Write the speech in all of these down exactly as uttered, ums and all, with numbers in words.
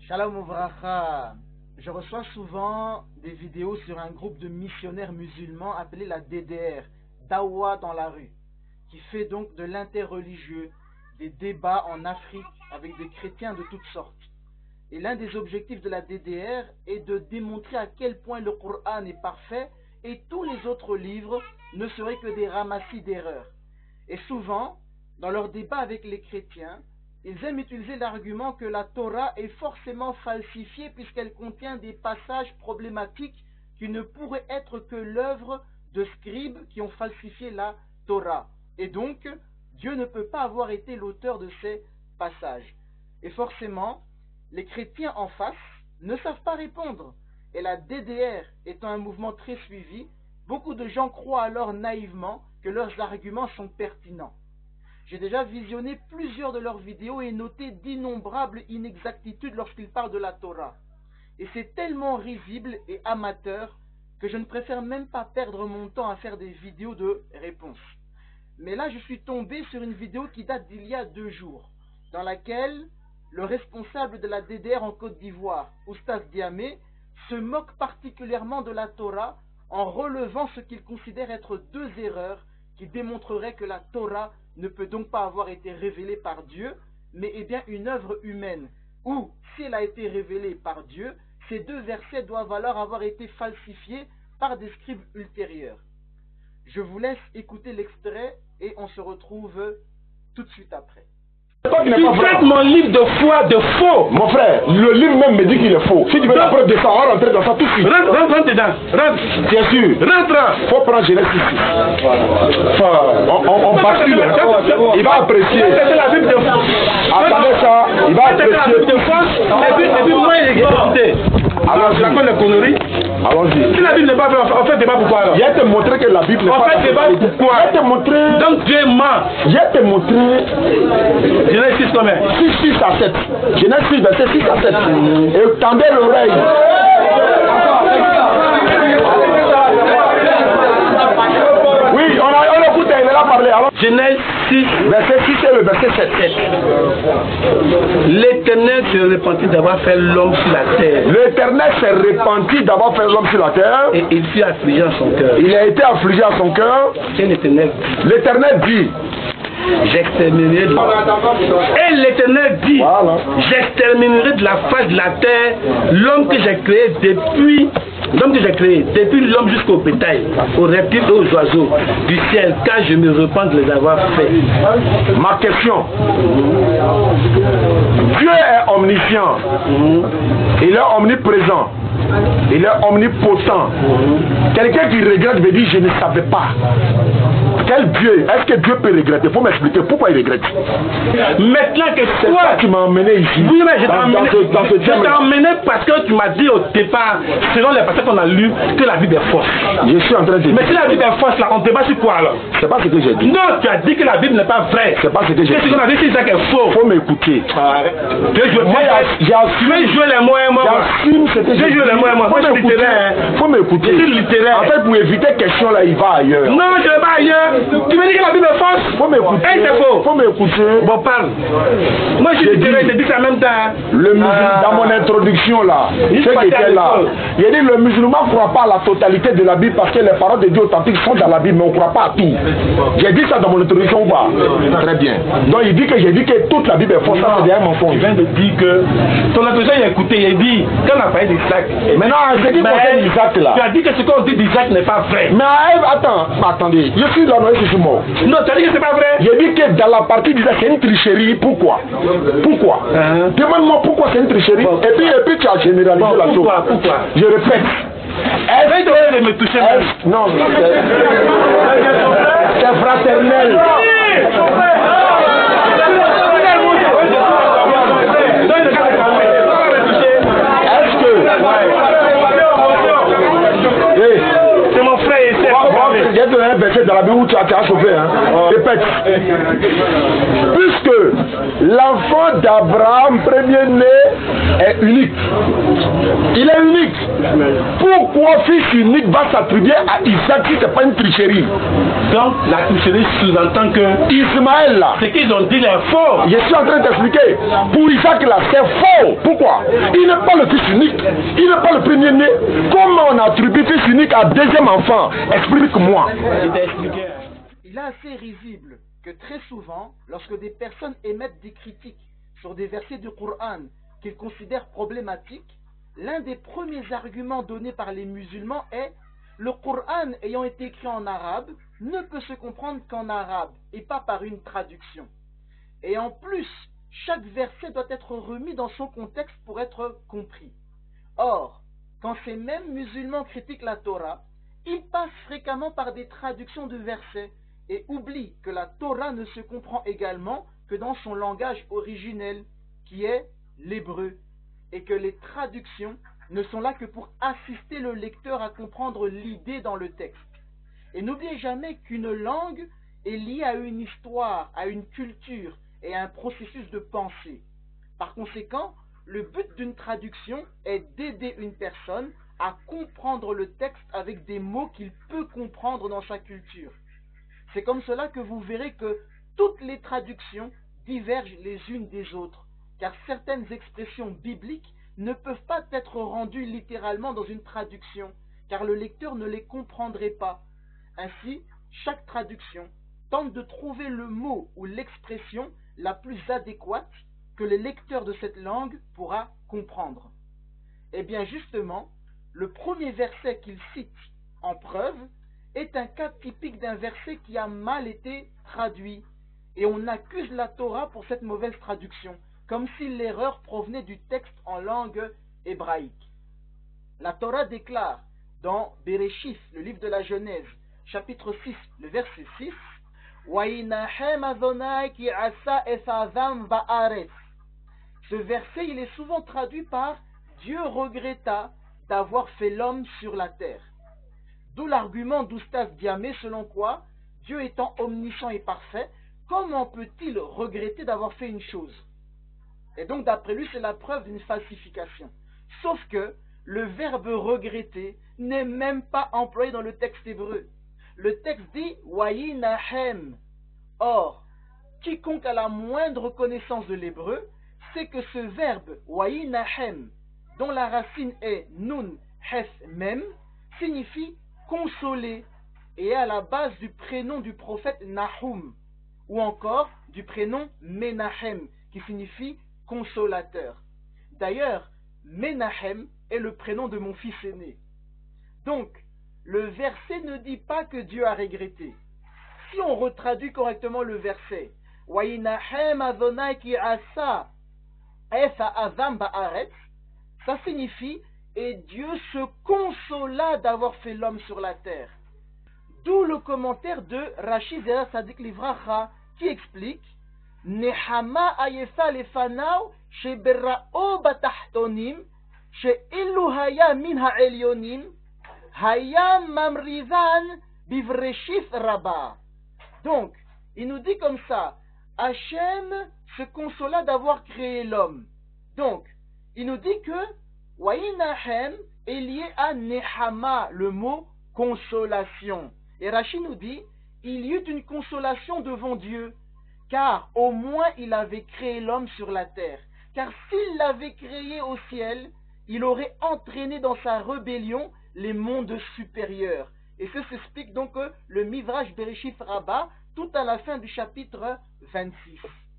Shalom Ouvracha. Je reçois souvent des vidéos sur un groupe de missionnaires musulmans appelé la D D R, Dawa dans la rue, qui fait donc de l'interreligieux, des débats en Afrique avec des chrétiens de toutes sortes. Et l'un des objectifs de la D D R est de démontrer à quel point le Coran est parfait et tous les autres livres ne seraient que des ramassis d'erreurs. Et souvent, dans leurs débats avec les chrétiens, ils aiment utiliser l'argument que la Torah est forcément falsifiée puisqu'elle contient des passages problématiques qui ne pourraient être que l'œuvre de scribes qui ont falsifié la Torah. Et donc, Dieu ne peut pas avoir été l'auteur de ces passages. Et forcément, les chrétiens en face ne savent pas répondre. Et la D D R étant un mouvement très suivi, beaucoup de gens croient alors naïvement que leurs arguments sont pertinents. J'ai déjà visionné plusieurs de leurs vidéos et noté d'innombrables inexactitudes lorsqu'ils parlent de la Torah. Et c'est tellement risible et amateur que je ne préfère même pas perdre mon temps à faire des vidéos de réponse. Mais là, je suis tombé sur une vidéo qui date d'il y a deux jours, dans laquelle le responsable de la D D R en Côte d'Ivoire, Oustaz Diamé, se moque particulièrement de la Torah en relevant ce qu'il considère être deux erreurs qui démontreraient que la Torah ne peut donc pas avoir été révélée par Dieu, mais est bien une œuvre humaine, ou, si elle a été révélée par Dieu, ces deux versets doivent alors avoir été falsifiés par des scribes ultérieurs. Je vous laisse écouter l'extrait et on se retrouve tout de suite après. Tu traites mon livre de foi de faux. Mon frère, le livre même me dit qu'il est faux. Si tu veux la preuve de ça, on va rentrer dans ça tout de suite. Rentre, rentre, rentre dedans. Rentre. Bien sûr. Rentre. Faut prendre Genèse ici. Enfin, on, on, on bascule. Il va apprécier. C'est la Bible de foi. Attendez ça. Il va apprécier. C'est la Bible de foi. Et puis, et puis moi, il est exécuté. Alors, je raconte les conneries. Allons-y. Si la Bible n'est pas vraie, on fait débat pourquoi alors? Il va te montrer que la Bible n'est pas vraie. On fait débat pourquoi? Il va te montrer. Donc Dieu ment. Il va te montrer. Genèse six combien? six, six à sept. Genèse six, verset six à sept. Et tendez l'oreille. Oui, on a, on écoute, il est là parler. Alors, Genèse six, verset six et le verset sept. L'Éternel se repentit d'avoir fait l'homme sur la terre. L'Éternel s'est repenti d'avoir fait l'homme sur la terre. Et il fut affligé en son cœur. Il a été affligé en son cœur. Et l'Éternel dit. L'Éternel dit. J'exterminerai de... Et l'Éternel dit, voilà. J'exterminerai de la face de la terre l'homme que j'ai créé depuis l'homme que j'ai créé, depuis l'homme jusqu'au bétail, aux reptiles et aux oiseaux du ciel, car je me repens de les avoir faits. Ma question, Dieu est omniscient, il est omniprésent, il est omnipotent. Quelqu'un qui regrette veut dire je ne savais pas. Quel Dieu? Est-ce que Dieu peut regretter? Il faut m'expliquer pourquoi il regrette. Maintenant que c'est toi qui m'as emmené ici. Oui, mais je t'ai emmené, emmené parce que tu m'as dit au départ, selon les passages qu'on a lus, que la Bible est fausse. Je suis en train de dire. Mais si la Bible est fausse, là, on débat sur quoi alors? C'est pas ce que j'ai dit. Non, tu as dit que la Bible n'est pas vraie. C'est pas ce que j'ai dit. Qu'est-ce qu'on a dit si c'est faux? Faut m'écouter. Ah, tu veux jouer moi, j'ai assumé jouer les mots et moi. J'assume ce que j'ai dit. jouer les mots et moi. Moi, je suis littéraire. Faut m'écouter. Je suis littéraire. En fait, pour éviter question là, il va ailleurs. Non, je vais pas ailleurs. Tu me dis que la Bible est fausse? Faut m'écouter. Et c'est faux. Faut m'écouter. Bon, parle. Moi, je suis littéraire, je dis ça en même temps. Le musulman, ah. Dans mon introduction là, ceux qui étaient là, il a dit le musulman ne croit pas à la totalité de la Bible parce que les paroles de Dieu authentiques sont dans la Bible, mais on ne croit pas à tout. J'ai dit ça dans mon introduction ou pas? Très bien. Donc il dit que j'ai dit que toute la Bible est fausse, ça c'est un mensonge. Il vient de dire que ton introduction il a écouté, il a dit, quand on a parlé d'Isaac. Maintenant, j'ai dit qu'on d'Isaac là. Tu as dit que ce qu'on dit d'Isaac n'est pas vrai. Mais attends, attendez, je suis là, non, je suis mort. Non, tu as dit que c'est pas vrai. J'ai dit que dans la partie d'Isaac, c'est une tricherie. Pourquoi? Pourquoi? Uh-huh. Demande-moi pourquoi c'est une tricherie. Bon, et, puis, et puis tu as généralisé bon, la chose. Pourquoi? Pourquoi? Je répète. Est-ce que me toucher est non, c'est fraternel. Est-ce que hey. C'est mon frère et c'est il y a un verset dans la Bible où tu as, tu as chauffé, hein. Répète. Puisque l'enfant d'Abraham, premier-né, est unique. Il est unique. Pourquoi fils unique va s'attribuer à Isaac si ce n'est pas une tricherie? Donc la tricherie sous-entend que Ismaël là, ce qu'ils ont dit est faux. Je suis en train d'expliquer. Pour Isaac là, c'est faux. Pourquoi? quoi? Il n'est pas le fils unique. Il n'est pas le premier-né. Comment on attribue fils unique à deuxième enfant? Explique-moi. Il est assez risible que très souvent, lorsque des personnes émettent des critiques sur des versets du Coran qu'ils considèrent problématiques, l'un des premiers arguments donnés par les musulmans est « Le Coran ayant été écrit en arabe ne peut se comprendre qu'en arabe et pas par une traduction. Et en plus, chaque verset doit être remis dans son contexte pour être compris. » Or, quand ces mêmes musulmans critiquent la Torah, ils passent fréquemment par des traductions de versets et oublient que la Torah ne se comprend également que dans son langage originel, qui est l'hébreu, et que les traductions ne sont là que pour assister le lecteur à comprendre l'idée dans le texte. Et n'oubliez jamais qu'une langue est liée à une histoire, à une culture et à un processus de pensée. Par conséquent, le but d'une traduction est d'aider une personne à comprendre le texte avec des mots qu'il peut comprendre dans sa culture. C'est comme cela que vous verrez que toutes les traductions divergent les unes des autres, car certaines expressions bibliques ne peuvent pas être rendues littéralement dans une traduction, car le lecteur ne les comprendrait pas. Ainsi, chaque traduction tente de trouver le mot ou l'expression la plus adéquate que le lecteur de cette langue pourra comprendre. Et bien justement, le premier verset qu'il cite en preuve est un cas typique d'un verset qui a mal été traduit, et on accuse la Torah pour cette mauvaise traduction, comme si l'erreur provenait du texte en langue hébraïque. La Torah déclare dans Bereshith, le livre de la Genèse, chapitre six, le verset six, ce verset, il est souvent traduit par Dieu regretta d'avoir fait l'homme sur la terre. D'où l'argument d'Oustaz Diamé selon quoi, Dieu étant omniscient et parfait, comment peut-il regretter d'avoir fait une chose? Et donc d'après lui, c'est la preuve d'une falsification. Sauf que le verbe regretter n'est même pas employé dans le texte hébreu. Le texte dit Wayinahem. Or, quiconque a la moindre connaissance de l'hébreu sait que ce verbe Wayinahem, dont la racine est Nun Hef Mem, signifie consoler et est à la base du prénom du prophète Nahum, ou encore du prénom Menahem, qui signifie consolateur. D'ailleurs, Menahem est le prénom de mon fils aîné. Donc, le verset ne dit pas que Dieu a regretté. Si on retraduit correctement le verset, Wayinahem Adonai ki asa efa azam ba'aretz, ça signifie et Dieu se consola d'avoir fait l'homme sur la terre. D'où le commentaire de Rashi Zera Sadik Livracha qui explique Nehama ayefa lefanaw sheberra'o batahtonim she'illu haya min ha'elyonim haya mamrizan bivreshif rabba. Donc, il nous dit comme ça, Hachem se consola d'avoir créé l'homme. Donc, il nous dit que Wayinahem est lié à Nehama, le mot consolation. Et Rashi nous dit, il y eut une consolation devant Dieu, car au moins il avait créé l'homme sur la terre. Car s'il l'avait créé au ciel, il aurait entraîné dans sa rébellion les mondes supérieurs. Et ce s'explique donc que le Midrash Bereshith Rabbah, tout à la fin du chapitre vingt-six.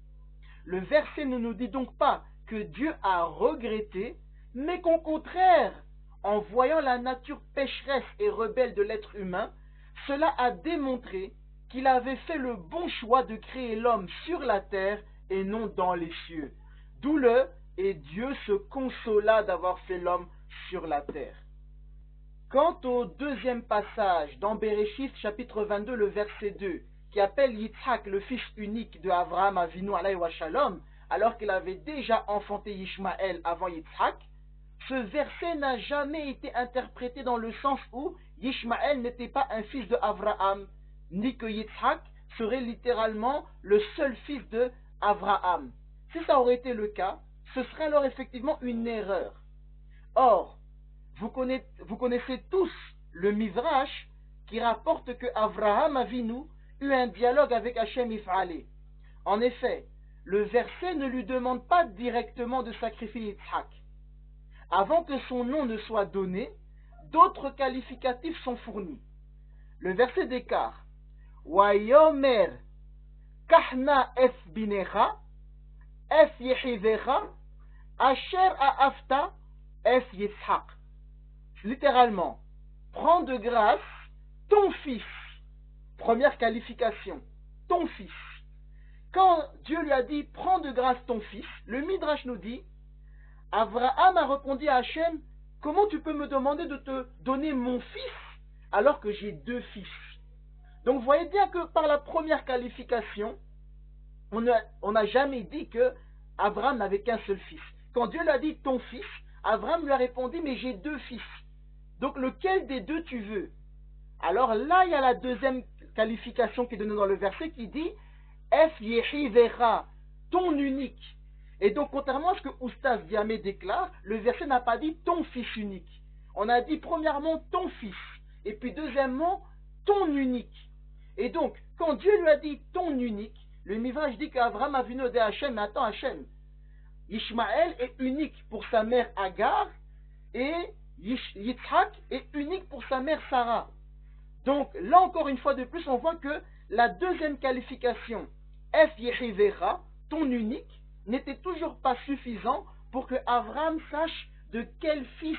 Le verset ne nous dit donc pas que Dieu a regretté, mais qu'au contraire, en voyant la nature pécheresse et rebelle de l'être humain, cela a démontré qu'il avait fait le bon choix de créer l'homme sur la terre et non dans les cieux. D'où le « et Dieu se consola d'avoir fait l'homme sur la terre ». Quant au deuxième passage dans Bereshith chapitre vingt-deux, le verset deux, qui appelle Yitzhak le fils unique de Avraham Avinu alayhi wa shalom, alors qu'il avait déjà enfanté Ishmaël avant Yitzhak, ce verset n'a jamais été interprété dans le sens où Ishmaël n'était pas un fils de Avraham, ni que Yitzhak serait littéralement le seul fils de Avraham. Si ça aurait été le cas, ce serait alors effectivement une erreur. Or, vous connaissez, vous connaissez tous le Midrash qui rapporte que Avraham Avinu eut un dialogue avec Hachem If'alé. En effet, le verset ne lui demande pas directement de sacrifier Yitzhak, avant que son nom ne soit donné, d'autres qualificatifs sont fournis. Le verset d'écart, Wayomer kahna ef binecha, ef yehivecha, asher aafta, ef yitzhak. Littéralement, prends de grâce ton fils. Première qualification, ton fils. Quand Dieu lui a dit, prends de grâce ton fils, le Midrash nous dit, Abraham a répondu à Hachem, comment tu peux me demander de te donner mon fils alors que j'ai deux fils? Donc vous voyez bien que par la première qualification, on n'a on n'a jamais dit que Abraham n'avait qu'un seul fils. Quand Dieu lui a dit ton fils, Abraham lui a répondu, mais j'ai deux fils. Donc lequel des deux tu veux? Alors là, il y a la deuxième qualification qui est donnée dans le verset qui dit Ef Yehivera, ton unique. Et donc, contrairement à ce que Oustaz Diamé déclare, le verset n'a pas dit ton fils unique. On a dit premièrement ton fils, et puis deuxièmement ton unique. Et donc, quand Dieu lui a dit ton unique, le Midrash dit qu'Abraham a venu de Hachem, mais attends Hachem, Ishmaël est unique pour sa mère Agar, et Yitzhak est unique pour sa mère Sarah. Donc, là encore une fois de plus, on voit que la deuxième qualification, Ef Yehivera, ton unique, n'était toujours pas suffisant pour que Abraham sache de quel fils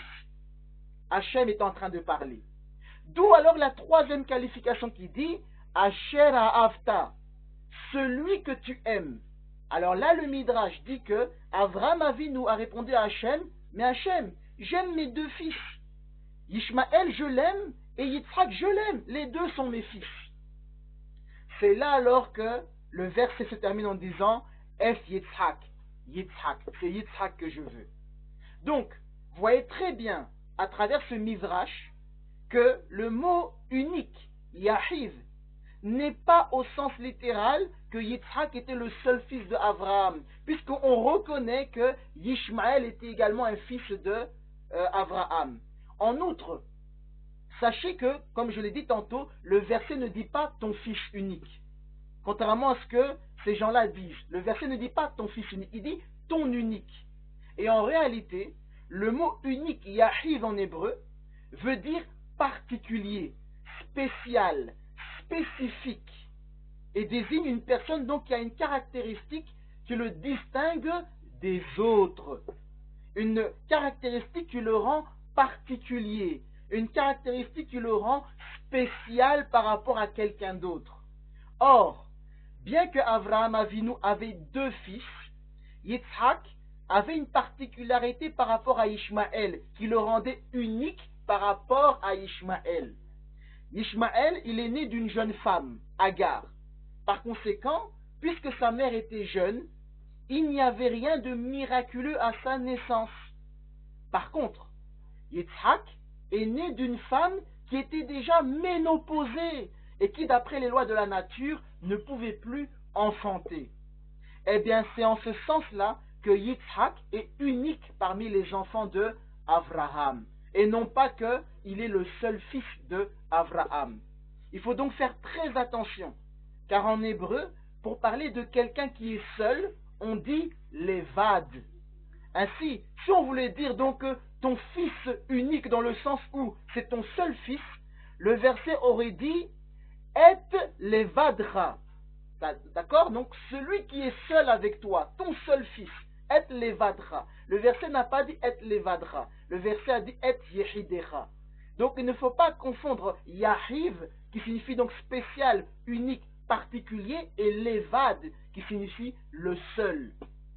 Hachem est en train de parler. D'où alors la troisième qualification qui dit Asher Ha'avta, celui que tu aimes. Alors là, le Midrash dit que Abraham Avinu a répondu à Hachem, mais Hachem, j'aime mes deux fils. Ishmaël, je l'aime, et Yitzhak, je l'aime. Les deux sont mes fils. C'est là alors que le verset se termine en disant Ef Yitzhak, Yitzhak, c'est Yitzhak que je veux. Donc, vous voyez très bien à travers ce Midrash que le mot unique, Yahiv, n'est pas au sens littéral que Yitzhak était le seul fils d'Abraham, puisqu'on reconnaît que Ishmaël était également un fils d'Abraham. Euh, en outre, sachez que, comme je l'ai dit tantôt, le verset ne dit pas ton fils unique. Contrairement à ce que ces gens-là disent, le verset ne dit pas ton fils unique, il dit ton unique. Et en réalité, le mot unique, Yahiv en hébreu, veut dire particulier, spécial, spécifique, et désigne une personne donc qui a une caractéristique qui le distingue des autres. Une caractéristique qui le rend particulier, une caractéristique qui le rend spécial par rapport à quelqu'un d'autre. Or, bien que Abraham Avinu avait deux fils, Yitzhak avait une particularité par rapport à Ishmaël, qui le rendait unique par rapport à Ishmaël. Ishmaël, il est né d'une jeune femme, Agar. Par conséquent, puisque sa mère était jeune, il n'y avait rien de miraculeux à sa naissance. Par contre, Yitzhak est né d'une femme qui était déjà ménopausée et qui, d'après les lois de la nature, ne pouvait plus enfanter. Eh bien, c'est en ce sens-là que Yitzhak est unique parmi les enfants de Abraham, et non pas qu'il est le seul fils de Abraham. Il faut donc faire très attention, car en hébreu, pour parler de quelqu'un qui est seul, on dit levad. Ainsi, si on voulait dire donc ton fils unique dans le sens où c'est ton seul fils, le verset aurait dit et levadra. D'accord? Donc celui qui est seul avec toi, ton seul fils, et levadra. Le verset n'a pas dit et levadra. Le verset a dit et yehidera. Donc il ne faut pas confondre yahiv, qui signifie donc spécial, unique, particulier, et levad, qui signifie le seul.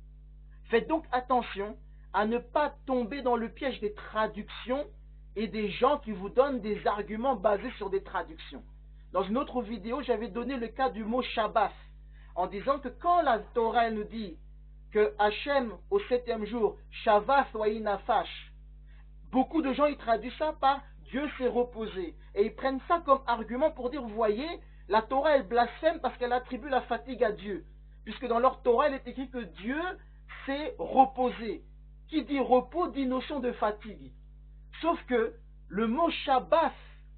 Faites donc attention à ne pas tomber dans le piège des traductions et des gens qui vous donnent des arguments basés sur des traductions. Dans une autre vidéo, j'avais donné le cas du mot Shabbat, en disant que quand la Torah elle nous dit que Hachem, au septième jour, Shabbat wa inafash, beaucoup de gens y traduisent ça par Dieu s'est reposé. Et ils prennent ça comme argument pour dire, vous voyez, la Torah elle blasphème parce qu'elle attribue la fatigue à Dieu. Puisque dans leur Torah, il est écrit que Dieu s'est reposé. Qui dit repos dit notion de fatigue. Sauf que le mot Shabbat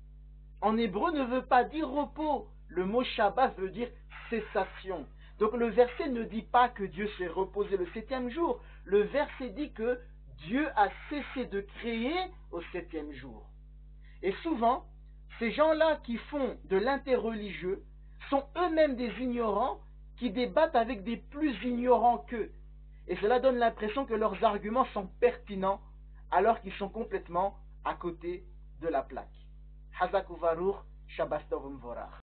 en hébreu ne veut pas dire repos. Le mot Shabbat veut dire cessation. Donc le verset ne dit pas que Dieu s'est reposé le septième jour. Le verset dit que Dieu a cessé de créer au septième jour. Et souvent, ces gens-là qui font de l'interreligieux sont eux-mêmes des ignorants qui débattent avec des plus ignorants qu'eux. Et cela donne l'impression que leurs arguments sont pertinents alors qu'ils sont complètement à côté de la plaque. Hazak Uvaruch, Shabbat Tov Umvorach.